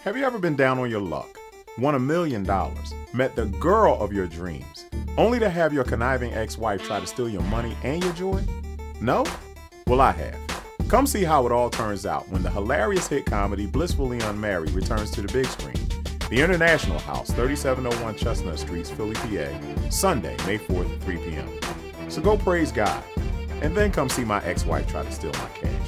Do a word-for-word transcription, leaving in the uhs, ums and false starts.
Have you ever been down on your luck, won a million dollars, met the girl of your dreams, only to have your conniving ex-wife try to steal your money and your joy? No? Well, I have. Come see how it all turns out when the hilarious hit comedy Blissfully Unmarried returns to the big screen. The International House, thirty-seven oh one Chestnut Street, Philly, P A, Sunday, May fourth at three p m So go praise God, and then come see my ex-wife try to steal my cash.